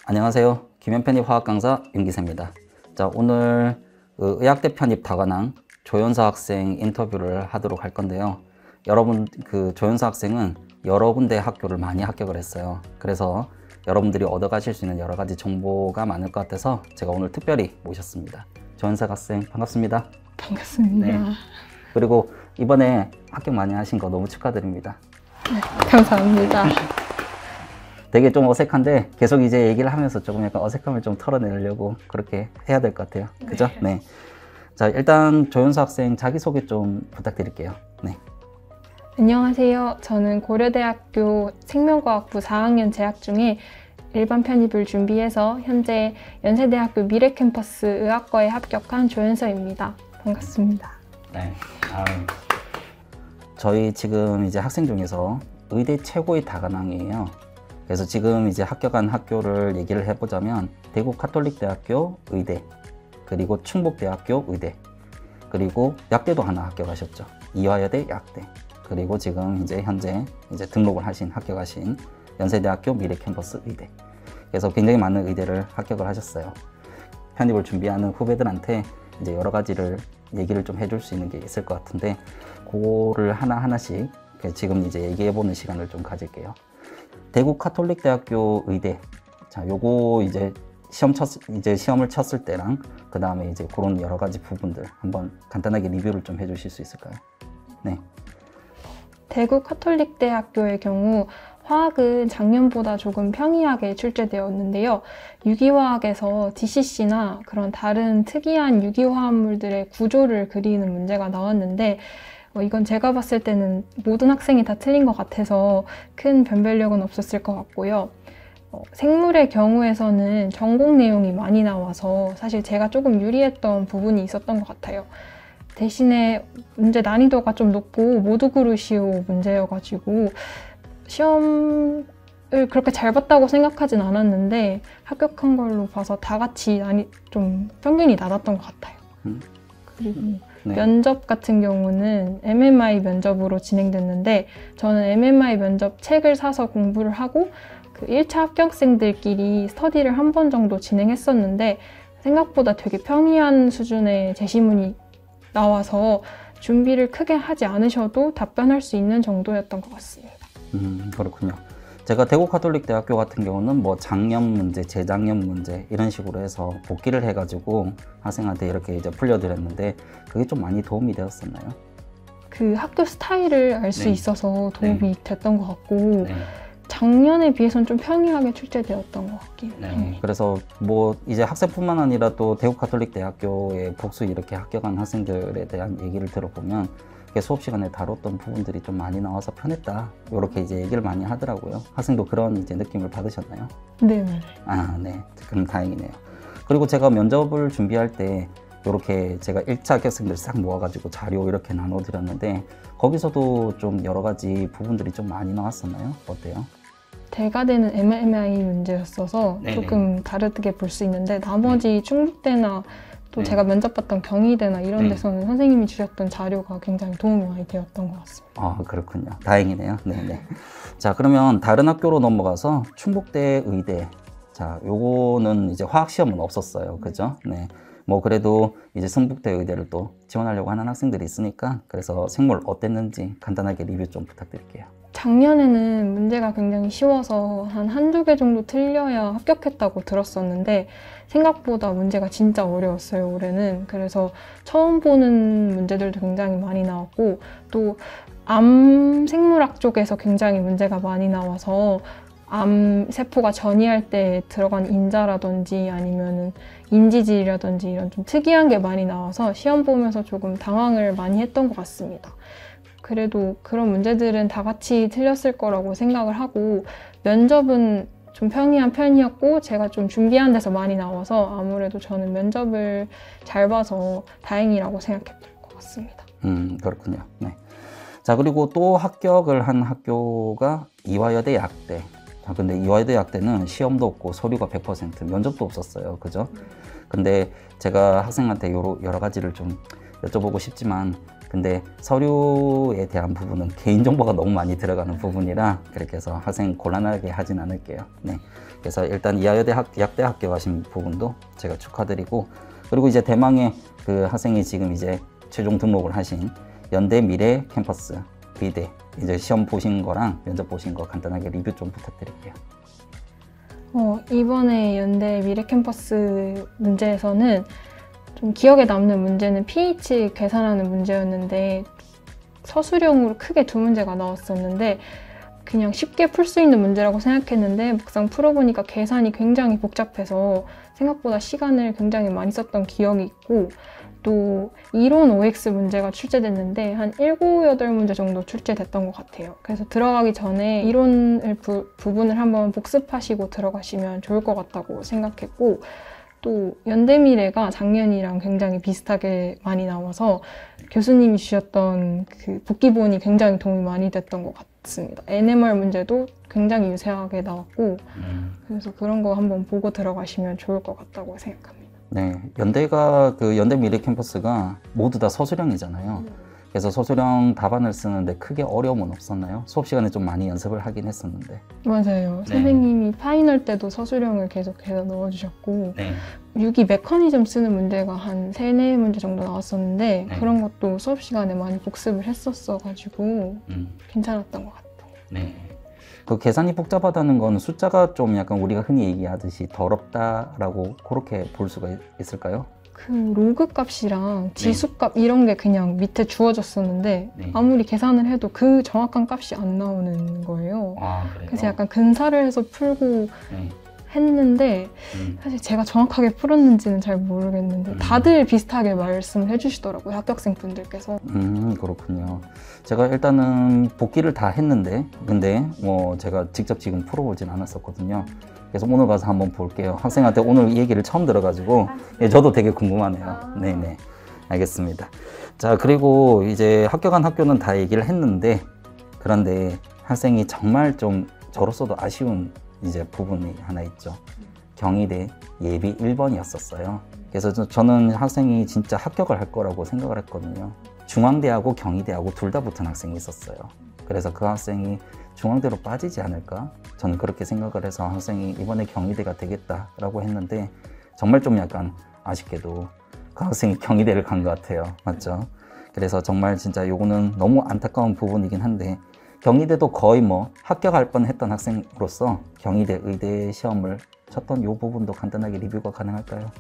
안녕하세요. 김현편입 화학 강사 윤기세입니다. 자, 오늘 의학대 편입 다관왕 조연서 학생 인터뷰를 하도록 할 건데요. 여러분, 조연서 학생은 여러 군데 학교를 많이 합격을 했어요. 그래서 여러분들이 얻어가실 수 있는 여러 가지 정보가 많을 것 같아서 제가 오늘 특별히 모셨습니다. 조연서 학생 반갑습니다. 반갑습니다. 네. 그리고 이번에 합격 많이 하신 거 너무 축하드립니다. 네, 감사합니다. 되게 좀 어색한데 계속 이제 얘기를 하면서 조금 약간 어색함을 좀 털어내려고 그렇게 해야 될 것 같아요. 그죠? 네. 자, 일단 조연서 학생 자기소개 좀 부탁드릴게요. 네. 안녕하세요. 저는 고려대학교 생명과학부 4학년 재학 중에 일반 편입을 준비해서 현재 연세대학교 미래캠퍼스 의학과에 합격한 조연서입니다. 반갑습니다. 네. 저희 지금 이제 학생 중에서 의대 최고의 다관왕이에요. 그래서 지금 이제 합격한 학교를 얘기를 해보자면 대구 카톨릭대학교 의대, 그리고 충북대학교 의대, 그리고 약대도 하나 합격하셨죠. 이화여대 약대, 그리고 지금 이제 현재 등록을 하신 합격하신 연세대학교 미래캠퍼스 의대. 그래서 굉장히 많은 의대를 합격을 하셨어요. 편입을 준비하는 후배들한테 이제 여러 가지를 얘기를 좀 해줄 수 있는 게 있을 것 같은데 그거를 하나하나씩 지금 이제 얘기해보는 시간을 좀 가질게요. 대구 카톨릭대학교 의대. 자, 요거 이제 시험을 쳤을 때랑 그 다음에 이제 그런 여러 가지 부분들 한번 간단하게 리뷰를 좀 해주실 수 있을까요? 네. 대구 카톨릭대학교의 경우 화학은 작년보다 조금 평이하게 출제되었는데요. 유기화학에서 DCC나 그런 다른 특이한 유기화합물들의 구조를 그리는 문제가 나왔는데 이건 제가 봤을 때는 모든 학생이 다 틀린 것 같아서 큰 변별력은 없었을 것 같고요. 생물의 경우에서는 전공 내용이 많이 나와서 사실 제가 조금 유리했던 부분이 있었던 것 같아요. 대신에 문제 난이도가 좀 높고 모두그루시오 문제여가지고 시험을 그렇게 잘 봤다고 생각하진 않았는데 합격한 걸로 봐서 다 같이 좀 평균이 낮았던 것 같아요. 그리고 네. 면접 같은 경우는 MMI 면접으로 진행됐는데 저는 MMI 면접 책을 사서 공부를 하고 그 1차 합격생들끼리 스터디를 한 번 정도 진행했었는데 생각보다 되게 평이한 수준의 제시문이 나와서 준비를 크게 하지 않으셔도 답변할 수 있는 정도였던 것 같습니다. 그렇군요. 제가 대구 카톨릭대학교 같은 경우는 뭐 작년 문제, 재작년 문제 이런 식으로 해서 복기를 해가지고 학생한테 이렇게 이제 풀려드렸는데 그게 좀 많이 도움이 되었었나요? 그 학교 스타일을 알 수 네. 있어서 도움이 네. 됐던 것 같고 네. 작년에 비해서는 좀 평이하게 출제되었던 것 같긴 해요. 네. 그래서 뭐 이제 학생뿐만 아니라 또 대구 카톨릭대학교에 복수 이렇게 합격한 학생들에 대한 얘기를 들어보면 수업 시간에 다뤘던 부분들이 좀 많이 나와서 편했다. 이렇게 이제 얘기를 많이 하더라고요. 학생도 그런 이제 느낌을 받으셨나요? 네, 맞아요. 아, 네. 그럼 다행이네요. 그리고 제가 면접을 준비할 때 이렇게 제가 1차 합격생들 싹 모아가지고 자료 이렇게 나눠드렸는데 거기서도 좀 여러 가지 부분들이 좀 많이 나왔었나요? 어때요? 대가대는 MMI 문제였어서 네네. 조금 다르게 볼 수 있는데 나머지 충북대나 또 네. 제가 면접 봤던 경희대나 이런 네. 데서는 선생님이 주셨던 자료가 굉장히 도움이 많이 되었던 것 같습니다. 아, 그렇군요. 다행이네요. 네네. 자, 그러면 다른 학교로 넘어가서 충북대 의대. 자, 요거는 이제 화학 시험은 없었어요. 그죠? 네. 뭐 그래도 이제 성북대 의대를 또 지원하려고 하는 학생들이 있으니까 그래서 생물 어땠는지 간단하게 리뷰 좀 부탁드릴게요. 작년에는 문제가 굉장히 쉬워서 한두 개 정도 틀려야 합격했다고 들었었는데 생각보다 문제가 진짜 어려웠어요, 올해는. 그래서 처음 보는 문제들도 굉장히 많이 나왔고 또 암 생물학 쪽에서 굉장히 문제가 많이 나와서 암 세포가 전이할 때 들어간 인자라든지 아니면은 인지질이라든지 이런 좀 특이한 게 많이 나와서 시험 보면서 조금 당황을 많이 했던 것 같습니다. 그래도 그런 문제들은 다 같이 틀렸을 거라고 생각을 하고 면접은 좀 평이한 편이었고 제가 좀 준비한 데서 많이 나와서 아무래도 저는 면접을 잘 봐서 다행이라고 생각했던 것 같습니다. 그렇군요. 네. 자, 그리고 또 합격을 한 학교가 이화여대 약대. 자, 근데 이화여대 약대는 시험도 없고 서류가 100%, 면접도 없었어요. 그죠? 근데 제가 학생한테 여러 가지를 좀 여쭤보고 싶지만 근데 서류에 대한 부분은 개인정보가 너무 많이 들어가는 부분이라 그렇게 해서 학생 곤란하게 하진 않을게요. 네. 그래서 일단 약대 합격하신 부분도 제가 축하드리고, 그리고 이제 대망의 그 학생이 지금 이제 최종 등록을 하신 연대 미래 캠퍼스 의대 이제 시험 보신 거랑 면접 보신 거 간단하게 리뷰 좀 부탁드릴게요. 이번에 연대 미래 캠퍼스 문제에서는 좀 기억에 남는 문제는 pH 계산하는 문제였는데, 서술형으로 크게 두 문제가 나왔었는데 그냥 쉽게 풀 수 있는 문제라고 생각했는데 막상 풀어보니까 계산이 굉장히 복잡해서 생각보다 시간을 굉장히 많이 썼던 기억이 있고, 또 이론 OX 문제가 출제됐는데 한 7, 8문제 정도 출제됐던 것 같아요. 그래서 들어가기 전에 이론을 부분을 한번 복습하시고 들어가시면 좋을 것 같다고 생각했고, 또 연대미래가 작년이랑 굉장히 비슷하게 많이 나와서 교수님이 주셨던 그 복기본이 굉장히 도움이 많이 됐던 것 같습니다. NMR 문제도 굉장히 유사하게 나왔고, 그래서 그런 거 한번 보고 들어가시면 좋을 것 같다고 생각합니다. 네, 연대가 그 연대 미래 캠퍼스가 모두 다 서술형이잖아요. 그래서 서술형 답안을 쓰는데 크게 어려움은 없었나요? 수업 시간에 좀 많이 연습을 하긴 했었는데. 맞아요. 네. 선생님이 파이널 때도 서술형을 계속해서 넣어주셨고, 네. 유기 메커니즘 쓰는 문제가 한 3, 4문제 정도 나왔었는데 네. 그런 것도 수업 시간에 많이 복습을 했었어가지고 괜찮았던 것 같아요. 네. 그 계산이 복잡하다는 건 숫자가 좀 약간 우리가 흔히 얘기하듯이 더럽다라고 그렇게 볼 수가 있을까요? 그 로그 값이랑 지수 값 이런 게 그냥 밑에 주어졌었는데 네. 아무리 계산을 해도 그 정확한 값이 안 나오는 거예요. 아, 그래요? 그래서 약간 근사를 해서 풀고 네. 했는데 사실 제가 정확하게 풀었는지는 잘 모르겠는데 다들 비슷하게 말씀을 해주시더라고요, 합격생 분들께서. 그렇군요. 제가 일단은 복기를 다 했는데, 근데 뭐 제가 직접 지금 풀어보진 않았었거든요. 그래서 오늘 가서 한번 볼게요. 학생한테 오늘 이 얘기를 처음 들어가지고 예, 저도 되게 궁금하네요. 네네, 알겠습니다. 자, 그리고 이제 합격한 학교는 다 얘기를 했는데, 그런데 학생이 정말 좀 저로서도 아쉬운 이제 부분이 하나 있죠. 경희대 예비 1번이었었어요. 그래서 저는 학생이 진짜 합격을 할 거라고 생각을 했거든요. 중앙대하고 경희대하고 둘 다 붙은 학생이 있었어요. 그래서 그 학생이 중앙대로 빠지지 않을까? 저는 그렇게 생각을 해서 학생이 이번에 경희대가 되겠다라고 했는데, 정말 좀 약간 아쉽게도 그 학생이 경희대를 간 것 같아요. 맞죠? 그래서 정말 진짜 요거는 너무 안타까운 부분이긴 한데, 경희대도 거의 뭐 합격할 뻔했던 학생으로서 경희대 의대 시험을 쳤던 요 부분도 간단하게 리뷰가 가능할까요?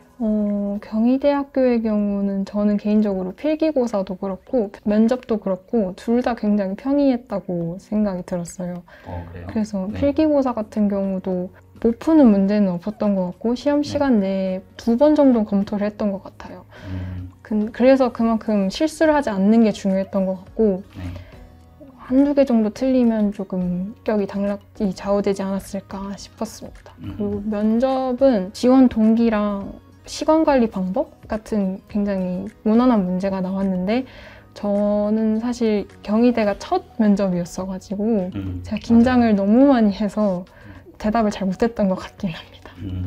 경희대학교의 경우는 저는 개인적으로 필기고사도 그렇고 면접도 그렇고 둘 다 굉장히 평이했다고 생각이 들었어요. 그래요? 그래서 네. 필기고사 같은 경우도 못 푸는 문제는 없었던 것 같고 시험 시간 내에 2번 정도 검토를 했던 것 같아요. 그래서 그만큼 실수를 하지 않는 게 중요했던 것 같고, 네. 한두 개 정도 틀리면 조금 합격이 당락이 좌우되지 않았을까 싶었습니다. 그리고 면접은 지원 동기랑 시간 관리 방법 같은 굉장히 무난한 문제가 나왔는데, 저는 사실 경희대가 첫 면접이었어가지고 제가 긴장을 너무 많이 해서 대답을 잘 못했던 것 같긴 합니다.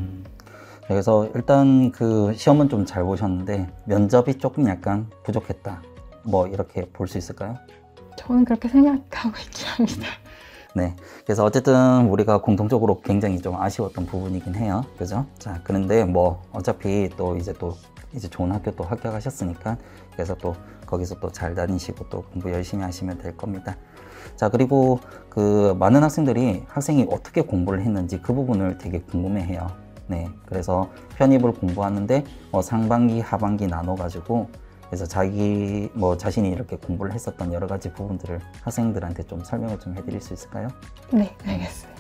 그래서 일단 그 시험은 좀 잘 보셨는데 면접이 조금 약간 부족했다, 뭐 이렇게 볼 수 있을까요? 저는 그렇게 생각하고 있긴 합니다. 네, 그래서 어쨌든 우리가 공통적으로 굉장히 좀 아쉬웠던 부분이긴 해요. 그죠? 자, 그런데 뭐 어차피 또 이제 좋은 학교 또 합격하셨으니까, 그래서 또 거기서 또 잘 다니시고 또 공부 열심히 하시면 될 겁니다. 자, 그리고 그 많은 학생들이 학생이 어떻게 공부를 했는지 그 부분을 되게 궁금해해요. 네, 그래서 편입을 공부하는데 뭐 상반기, 하반기 나눠가지고, 그래서 자신이 이렇게 공부를 했었던 여러 가지 부분들을 학생들한테 좀 설명을 좀 해드릴 수 있을까요? 네, 알겠습니다.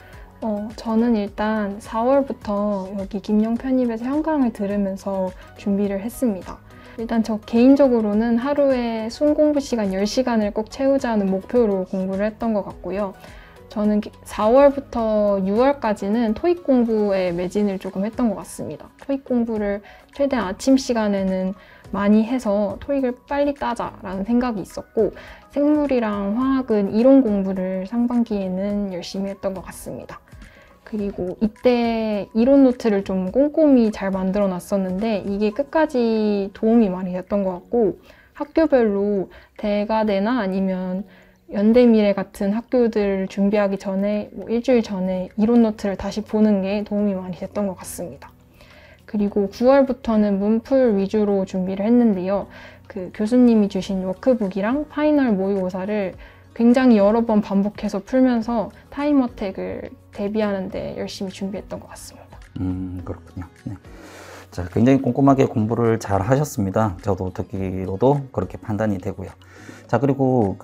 저는 일단 4월부터 여기 김영 편입에서 현강을 들으면서 준비를 했습니다. 일단 저 개인적으로는 하루에 순 공부 시간 10시간을 꼭 채우자는 목표로 공부를 했던 것 같고요. 저는 4월부터 6월까지는 토익 공부에 매진을 조금 했던 것 같습니다. 토익 공부를 최대한 아침 시간에는 많이 해서 토익을 빨리 따자라는 생각이 있었고, 생물이랑 화학은 이론 공부를 상반기에는 열심히 했던 것 같습니다. 그리고 이때 이론 노트를 좀 꼼꼼히 잘 만들어 놨었는데 이게 끝까지 도움이 많이 됐던 것 같고, 학교별로 대가대나 아니면 연대미래 같은 학교들을 준비하기 전에 뭐 일주일 전에 이론 노트를 다시 보는 게 도움이 많이 됐던 것 같습니다. 그리고 9월부터는 문풀 위주로 준비를 했는데요. 그 교수님이 주신 워크북이랑 파이널 모의고사를 굉장히 여러 번 반복해서 풀면서 타임어택을 대비하는 데 열심히 준비했던 것 같습니다. 그렇군요. 네. 자, 굉장히 꼼꼼하게 공부를 잘 하셨습니다. 저도 듣기로도 그렇게 판단이 되고요. 자, 그리고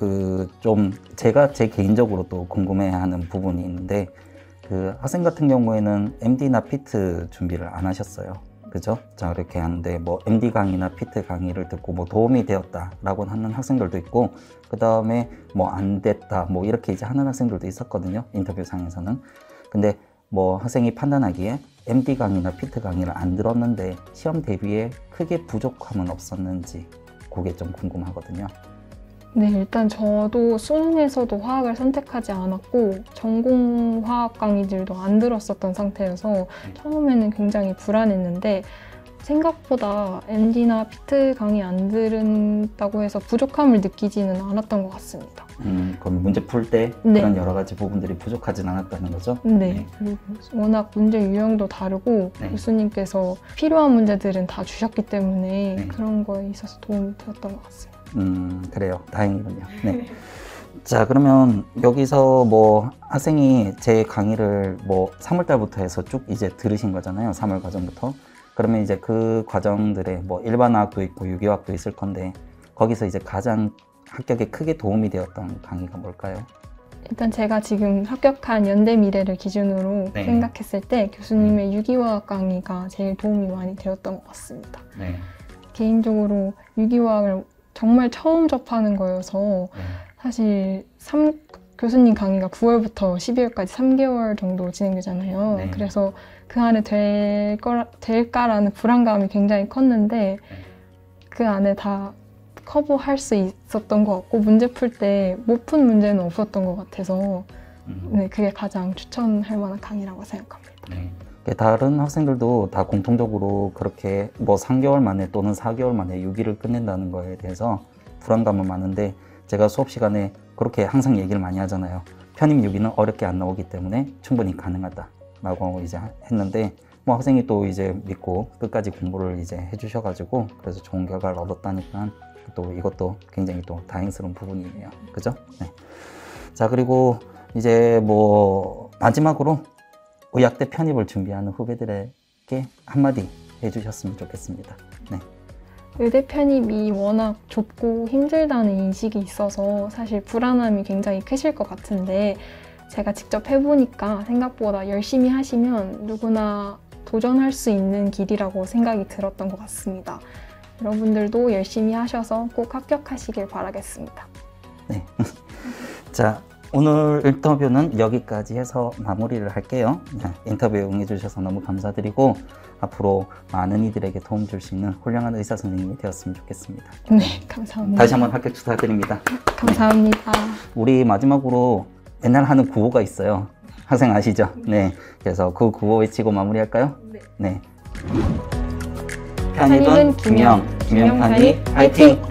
제가 제 개인적으로 또 궁금해하는 부분이 있는데, 그 학생 같은 경우에는 MD나 PT 준비를 안 하셨어요. 그죠? 자, 그렇게 하는데 뭐 MD 강의나 PT 강의를 듣고 뭐 도움이 되었다라고 하는 학생들도 있고, 그 다음에 뭐 안 됐다 뭐 이렇게 이제 하는 학생들도 있었거든요. 인터뷰상에서는. 근데 뭐 학생이 판단하기에 MD 강의나 PT 강의를 안 들었는데 시험 대비에 크게 부족함은 없었는지, 그게 좀 궁금하거든요. 네, 일단 저도 수능에서도 화학을 선택하지 않았고 전공 화학 강의들도 안 들었었던 상태여서 처음에는 굉장히 불안했는데, 생각보다 MD나 PT 강의 안 들은다고 해서 부족함을 느끼지는 않았던 것 같습니다. 그럼 문제 풀 때 네. 그런 여러 가지 부분들이 부족하진 않았다는 거죠? 네, 그리고 워낙 문제 유형도 다르고 네. 교수님께서 필요한 문제들은 다 주셨기 때문에 네. 그런 거에 있어서 도움이 되었던 것 같습니다. 그래요. 다행이군요. 네. 자, 그러면 여기서 뭐 학생이 제 강의를 뭐 3월 달부터 해서 쭉 이제 들으신 거잖아요. 3월 과정부터. 그러면 이제 그 과정들에 뭐 일반화학도 있고 유기화학도 있을 건데, 거기서 이제 가장 합격에 크게 도움이 되었던 강의가 뭘까요? 일단 제가 지금 합격한 연대미래를 기준으로 네. 생각했을 때 교수님의 유기화학 강의가 제일 도움이 많이 되었던 것 같습니다. 네. 개인적으로 유기화학을 정말 처음 접하는 거여서 사실 교수님 강의가 9월부터 12월까지 3개월 정도 진행되잖아요. 네. 그래서 그 안에 될까라는 불안감이 굉장히 컸는데 그 안에 다 커버할 수 있었던 것 같고, 문제 풀 때 못 푼 문제는 없었던 것 같아서 네, 그게 가장 추천할 만한 강의라고 생각합니다. 네. 다른 학생들도 다 공통적으로 그렇게 뭐 3개월 만에 또는 4개월 만에 6일을 끝낸다는 거에 대해서 불안감은 많은데, 제가 수업 시간에 그렇게 항상 얘기를 많이 하잖아요. 편입 6위는 어렵게 안 나오기 때문에 충분히 가능하다라고 이제 했는데, 뭐 학생이 또 이제 믿고 끝까지 공부를 이제 해주셔가지고 그래서 좋은 결과를 얻었다니까 또 이것도 굉장히 또 다행스러운 부분이에요. 그죠? 네. 자, 그리고 이제 뭐 마지막으로 의학대 편입을 준비하는 후배들에게 한마디 해주셨으면 좋겠습니다. 네. 의대 편입이 워낙 좁고 힘들다는 인식이 있어서 사실 불안함이 굉장히 크실 것 같은데, 제가 직접 해보니까 생각보다 열심히 하시면 누구나 도전할 수 있는 길이라고 생각이 들었던 것 같습니다. 여러분들도 열심히 하셔서 꼭 합격하시길 바라겠습니다. 네. 자, 오늘 인터뷰는 여기까지 해서 마무리를 할게요. 네, 인터뷰에 응해주셔서 너무 감사드리고 앞으로 많은 이들에게 도움 줄 수 있는 훌륭한 의사 선생님이 되었으면 좋겠습니다. 네, 감사합니다. 다시 한번 합격 축하드립니다. 감사합니다. 우리 마지막으로 맨날 하는 구호가 있어요. 학생 아시죠? 네. 그래서 그 구호 외치고 마무리할까요? 네. 편입은 김영, 김영 편입 화이팅!